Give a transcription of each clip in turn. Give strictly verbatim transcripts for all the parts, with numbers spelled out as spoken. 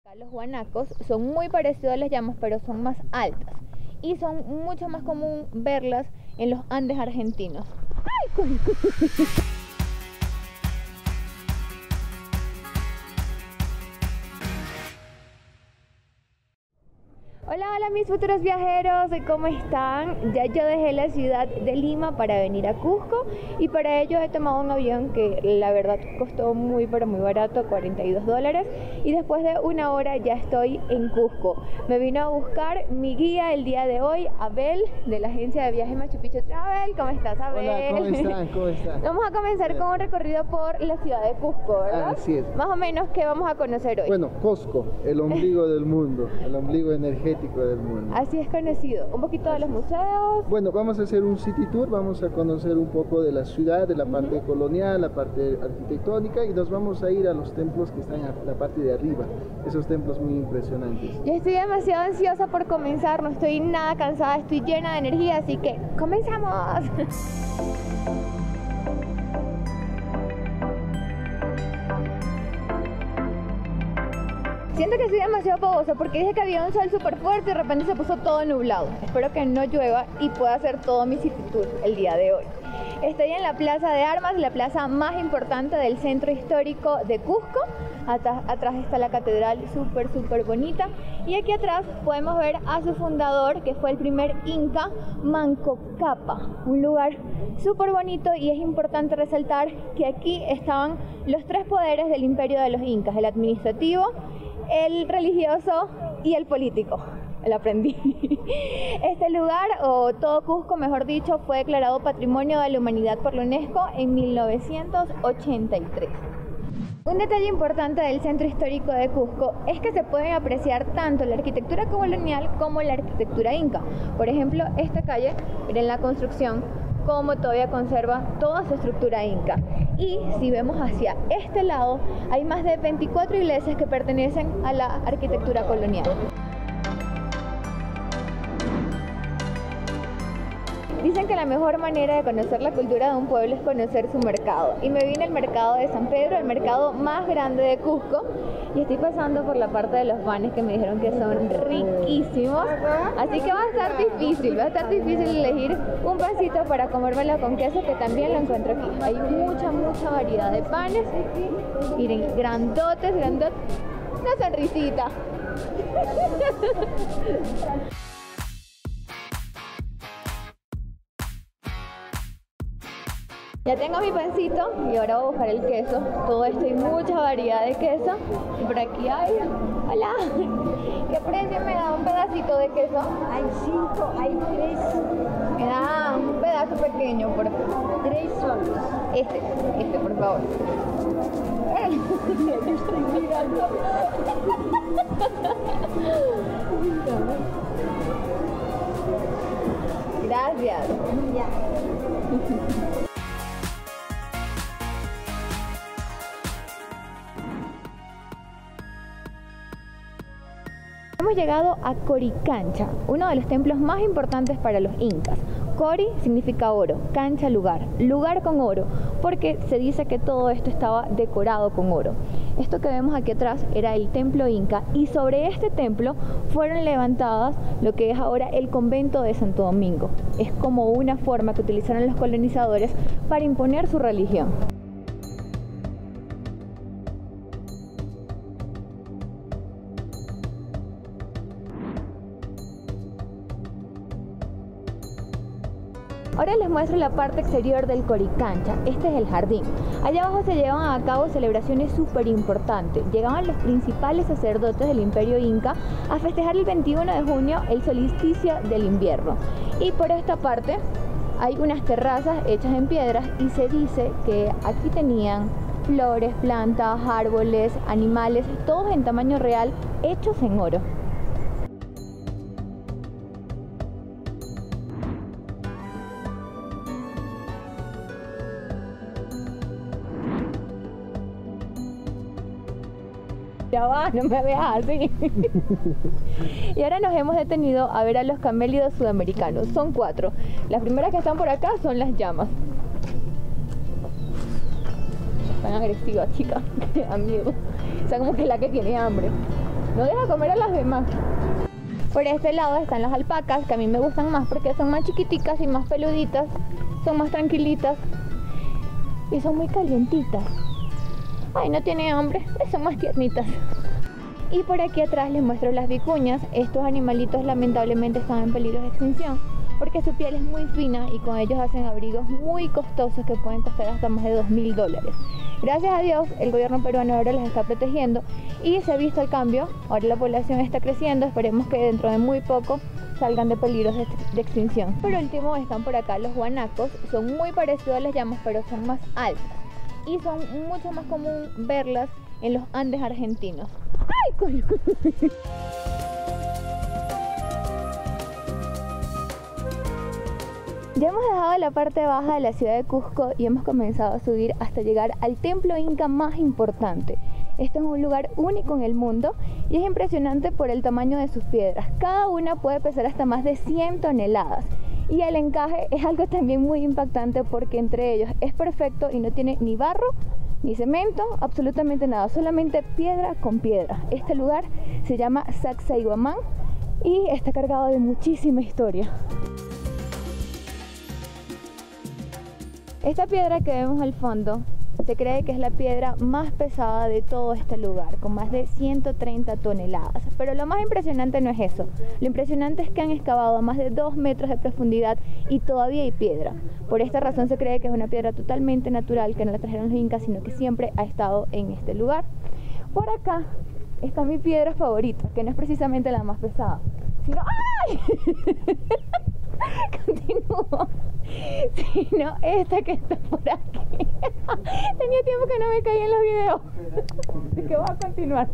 Los guanacos son muy parecidos a las llamas, pero son más altas y son mucho más común verlas en los Andes argentinos. ¡Ay! Hola, hola mis futuros viajeros, ¿cómo están? Ya yo dejé la ciudad de Lima para venir a Cusco y para ello he tomado un avión que la verdad costó muy pero muy barato, cuarenta y dos dólares, y después de una hora ya estoy en Cusco. Me vino a buscar mi guía el día de hoy, Abel, de la agencia de viajes Machu Picchu Travel. ¿Cómo estás, Abel? Hola, ¿cómo están? ¿Cómo están? Vamos a comenzar Bien. con un recorrido por la ciudad de Cusco, ¿verdad? Así es. Más o menos, ¿qué vamos a conocer hoy? Bueno, Cusco, el ombligo del mundo, el ombligo energético del mundo. Así es conocido. Un poquito de los museos. Bueno, vamos a hacer un city tour, vamos a conocer un poco de la ciudad, de la parte uh-huh. colonial, la parte arquitectónica, y nos vamos a ir a los templos que están en la parte de arriba, esos templos muy impresionantes. Yo estoy demasiado ansiosa por comenzar, no estoy nada cansada, estoy llena de energía, así que ¡comenzamos! Siento que estoy demasiado fogosa porque dije que había un sol súper fuerte y de repente se puso todo nublado. Espero que no llueva y pueda hacer todo mi city tour el día de hoy. Estoy en la Plaza de Armas, la plaza más importante del centro histórico de Cusco. Atrás, atrás está la catedral súper súper bonita y aquí atrás podemos ver a su fundador, que fue el primer inca, Manco Cápac, un lugar súper bonito, y es importante resaltar que aquí estaban los tres poderes del imperio de los incas: el administrativo, el religioso y el político. Lo aprendí. Este lugar, o todo Cusco mejor dicho, fue declarado Patrimonio de la Humanidad por la UNESCO en mil novecientos ochenta y tres. Un detalle importante del centro histórico de Cusco es que se pueden apreciar tanto la arquitectura colonial como la arquitectura inca. Por ejemplo, esta calle, miren la construcción, cómo todavía conserva toda su estructura inca. Y si vemos hacia este lado, hay más de veinticuatro iglesias que pertenecen a la arquitectura colonial. Dicen que la mejor manera de conocer la cultura de un pueblo es conocer su mercado. Y me vine al mercado de San Pedro, el mercado más grande de Cusco. Y estoy pasando por la parte de los panes que me dijeron que son riquísimos. Así que va a estar difícil, va a estar difícil elegir un pancito para comérmelo con queso, que también lo encuentro aquí. Hay mucha, mucha variedad de panes. Miren, grandotes, grandotes. Una sonrisita. Ya tengo mi pancito y ahora voy a buscar el queso. Todo esto hay mucha variedad de queso. Y por aquí hay... ¡Hola! ¿Qué precio me da un pedacito de queso? Hay cinco, hay tres. Me da un pedazo pequeño, por favor. Tres solos. Este, este, por favor. Me estoy mirando. Gracias. Ya. Hemos llegado a Coricancha, uno de los templos más importantes para los incas. Cori significa oro, cancha lugar, lugar con oro, porque se dice que todo esto estaba decorado con oro. Esto que vemos aquí atrás era el templo inca, y sobre este templo fueron levantadas lo que es ahora el convento de Santo Domingo. Es como una forma que utilizaron los colonizadores para imponer su religión. Ahora les muestro la parte exterior del Coricancha. Este es el jardín. Allá abajo se llevan a cabo celebraciones súper importantes. Llegaban los principales sacerdotes del imperio inca a festejar el veintiuno de junio el solsticio del invierno. Y por esta parte hay unas terrazas hechas en piedras y se dice que aquí tenían flores, plantas, árboles, animales, todos en tamaño real, hechos en oro. Ya va, no me veas así. Y ahora nos hemos detenido a ver a los camélidos sudamericanos. Son cuatro. Las primeras que están por acá son las llamas. Están agresivas, chicas. Me da miedo. O sea, como que es la que tiene hambre. No deja comer a las demás. Por este lado están las alpacas, que a mí me gustan más porque son más chiquiticas y más peluditas, son más tranquilitas y son muy calientitas. Ay, no tiene hambre, son más tiernitas. Y por aquí atrás les muestro las vicuñas. Estos animalitos lamentablemente están en peligro de extinción porque su piel es muy fina y con ellos hacen abrigos muy costosos que pueden costar hasta más de dos mil dólares. Gracias a Dios, el gobierno peruano ahora las está protegiendo y se ha visto el cambio. Ahora la población está creciendo, esperemos que dentro de muy poco salgan de peligros de, de extinción. Por último están por acá los guanacos, son muy parecidos a las llamas pero son más altas y son mucho más común verlas en los Andes argentinos. ¡Ay, coño! Ya hemos dejado la parte baja de la ciudad de Cusco y hemos comenzado a subir hasta llegar al templo inca más importante. Este es un lugar único en el mundo y es impresionante por el tamaño de sus piedras. Cada una puede pesar hasta más de cien toneladas. Y el encaje es algo también muy impactante porque entre ellos es perfecto y no tiene ni barro, ni cemento, absolutamente nada, solamente piedra con piedra. Este lugar se llama Sacsayhuamán y está cargado de muchísima historia. Esta piedra que vemos al fondo se cree que es la piedra más pesada de todo este lugar, con más de ciento treinta toneladas. Pero lo más impresionante no es eso. Lo impresionante es que han excavado a más de dos metros de profundidad y todavía hay piedra. Por esta razón se cree que es una piedra totalmente natural, que no la trajeron los incas, sino que siempre ha estado en este lugar. Por acá está mi piedra favorita, que no es precisamente la más pesada, sino... ¡ay! Continúo. Sino esta que está por aquí. Tenía tiempo que no me caía en los videos, así que voy a continuar.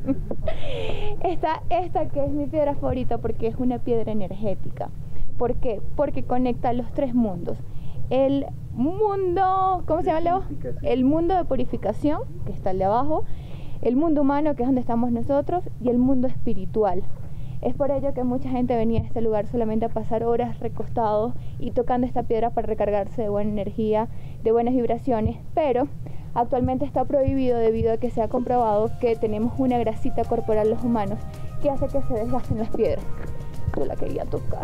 Está esta que es mi piedra favorita porque es una piedra energética. ¿Por qué? Porque conecta los tres mundos. El mundo, ¿cómo se llama, Leo? El mundo de purificación, que está al de abajo, el mundo humano, que es donde estamos nosotros, y el mundo espiritual. Es por ello que mucha gente venía a este lugar solamente a pasar horas recostados y tocando esta piedra para recargarse de buena energía, de buenas vibraciones, pero actualmente está prohibido debido a que se ha comprobado que tenemos una grasita corporal los humanos que hace que se desgasten las piedras. Yo la quería tocar.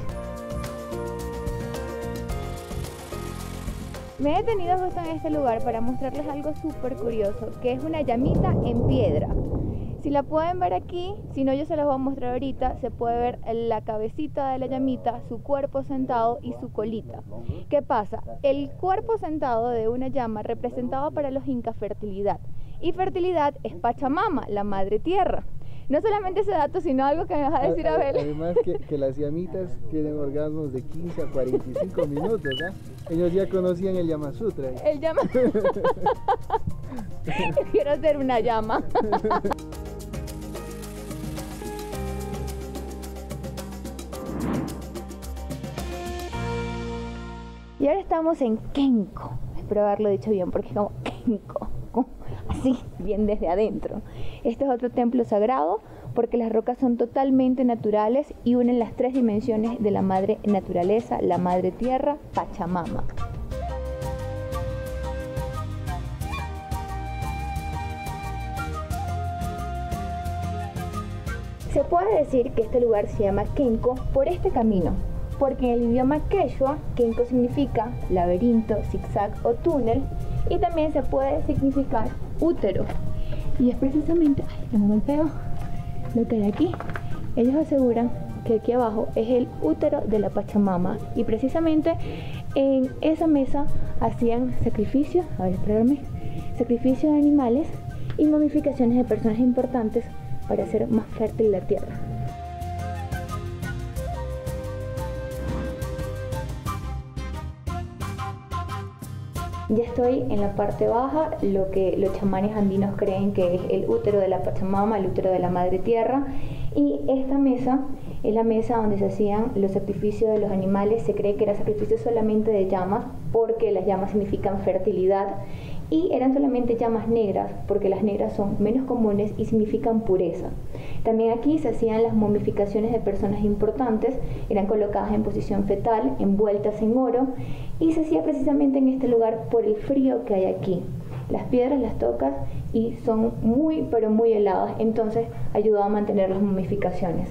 Me he detenido justo en este lugar para mostrarles algo súper curioso, que es una llamita en piedra. Si la pueden ver aquí, si no yo se las voy a mostrar ahorita, se puede ver la cabecita de la llamita, su cuerpo sentado y su colita. ¿Qué pasa? El cuerpo sentado de una llama representaba para los incas fertilidad. Y fertilidad es Pachamama, la madre tierra. No solamente ese dato, sino algo que me vas a decir, Abel. Además que, que las llamitas tienen orgasmos de quince a cuarenta y cinco minutos, ¿eh? Ellos ya conocían el Llama Sutra. El Llama... Quiero ser una llama. Y ahora estamos en Kenko. Espero haberlo dicho bien porque es como Kenko, así, bien desde adentro. Este es otro templo sagrado porque las rocas son totalmente naturales y unen las tres dimensiones de la madre naturaleza, la madre tierra, Pachamama. Se puede decir que este lugar se llama Kenko por este camino, porque en el idioma quechua, Kenko significa laberinto, zigzag o túnel, y también se puede significar útero. Y es precisamente, ay, que me golpeo, lo que hay aquí. Ellos aseguran que aquí abajo es el útero de la Pachamama, y precisamente en esa mesa hacían sacrificios, a ver, esperarme, sacrificios de animales y momificaciones de personas importantes para hacer más fértil la tierra. Ya estoy en la parte baja, lo que los chamanes andinos creen que es el útero de la Pachamama, el útero de la Madre Tierra. Y esta mesa es la mesa donde se hacían los sacrificios de los animales. Se cree que era sacrificio solamente de llamas, porque las llamas significan fertilidad. Y eran solamente llamas negras, porque las negras son menos comunes y significan pureza. También aquí se hacían las momificaciones de personas importantes, eran colocadas en posición fetal, envueltas en oro, y se hacía precisamente en este lugar por el frío que hay aquí. Las piedras las tocas y son muy pero muy heladas, entonces ayuda a mantener las momificaciones.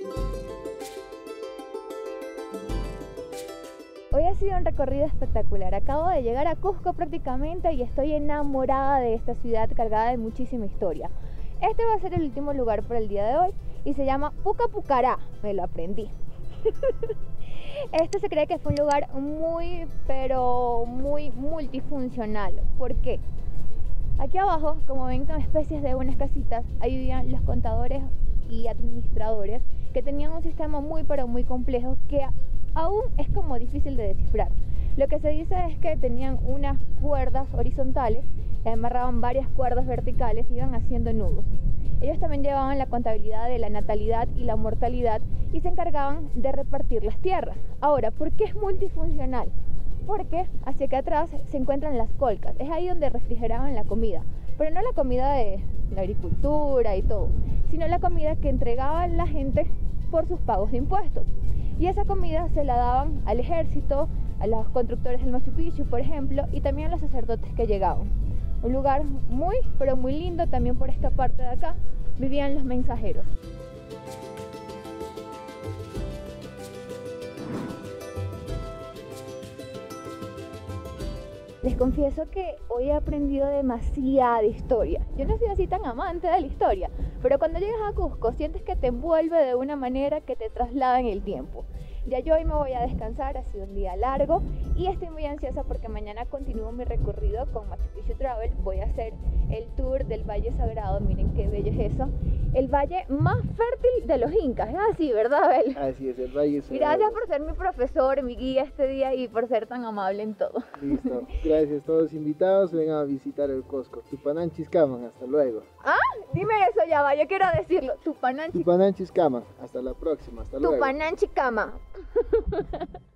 Hoy ha sido un recorrido espectacular. Acabo de llegar a Cusco prácticamente y estoy enamorada de esta ciudad cargada de muchísima historia. Este va a ser el último lugar por el día de hoy y se llama Pucapucará, me lo aprendí. Este se cree que fue un lugar muy, pero muy multifuncional. ¿Por qué? Aquí abajo, como ven, con especies de unas casitas, ahí vivían los contadores y administradores que tenían un sistema muy, pero muy complejo que aún es como difícil de descifrar. Lo que se dice es que tenían unas cuerdas horizontales, le amarraban varias cuerdas verticales y iban haciendo nudos. Ellos también llevaban la contabilidad de la natalidad y la mortalidad y se encargaban de repartir las tierras. Ahora, ¿por qué es multifuncional? Porque hacia acá atrás se encuentran las colcas, es ahí donde refrigeraban la comida, pero no la comida de la agricultura y todo, sino la comida que entregaba la gente por sus pagos de impuestos. Y esa comida se la daban al ejército, a los constructores del Machu Picchu, por ejemplo, y también a los sacerdotes que llegaban. Un lugar muy, pero muy lindo. También por esta parte de acá vivían los mensajeros. Les confieso que hoy he aprendido demasiada historia. Yo no soy así tan amante de la historia, pero cuando llegas a Cusco sientes que te envuelve de una manera que te traslada en el tiempo. Ya yo hoy me voy a descansar, ha sido un día largo y estoy muy ansiosa porque mañana continúo mi recorrido con Machu Picchu Travel. Voy a hacer el tour del Valle Sagrado, miren qué bello es eso. El valle más fértil de los incas, es así, ¿verdad, Abel? Así es, el Valle Sagrado. Gracias por ser mi profesor, mi guía este día y por ser tan amable en todo. Listo, gracias a todos invitados, vengan a visitar el Cusco. Tupananchiskaman, hasta luego. Ah, dime eso ya va, yo quiero decirlo. Tupananchi... Tupananchiskaman, hasta la próxima, hasta luego. Tupananchikama.